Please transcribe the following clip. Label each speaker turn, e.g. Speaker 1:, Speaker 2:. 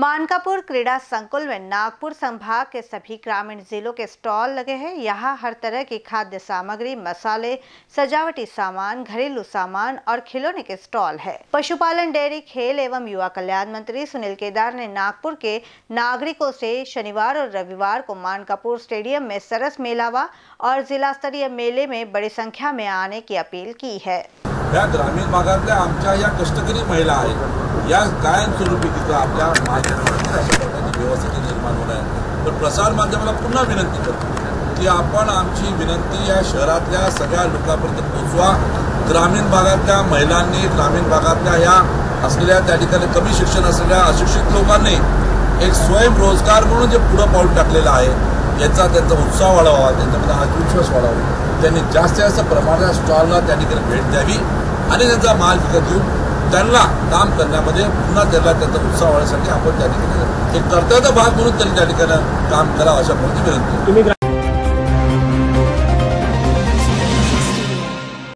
Speaker 1: मानकापुर क्रीड़ा संकुल में नागपुर संभाग के सभी ग्रामीण जिलों के स्टॉल लगे हैं। यहाँ हर तरह की खाद्य सामग्री, मसाले, सजावटी सामान, घरेलू सामान और खिलौने के स्टॉल है। पशुपालन, डेयरी, खेल एवं युवा कल्याण मंत्री सुनील केदार ने नागपुर के नागरिकों से शनिवार और रविवार को मानकापुर स्टेडियम में सरस मेलावा और जिला स्तरीय मेले में बड़ी संख्या में आने की अपील की है।
Speaker 2: या ग्रामीण भागातल्या आमच्या या कष्टकरी महिला आहेत, या कायमस्वरूपी तिथं आपल्या माध्यमातून अशा प्रकारची व्यवस्था निर्माण होणार आहे। पण प्रसार माध्यमाला पुन्हा विनंती करतो की आपण आमची विनंती या शहरातल्या सगळ्या लोकांपर्यंत पोहोचवा। ग्रामीण भागातल्या महिलांनी, ग्रामीण भागातल्या या असलेल्या त्या ठिकाणी कमी शिक्षण असलेल्या अशिक्षित लोकांनी एक स्वयंरोजगार म्हणून जे पुढे पाऊल टाकलेलं आहे, याचा त्यांचा उत्साह वाढवावा, त्यांच्यामध्ये आत्मविश्वास वाढावा। त्यांनी जास्तीत जास्त प्रमाणात स्टॉलला त्या ठिकाणी भेट द्यावी आणि त्यांचा माल विकत घेऊन त्यांना काम करण्यामध्ये पुन्हा त्यांचा उत्साह वाढवण्यासाठी आपण त्या ठिकाणी एक कर्तव्य भाग म्हणून त्यांनी त्या ठिकाणी काम करावं अशा प्रकारची विनंती।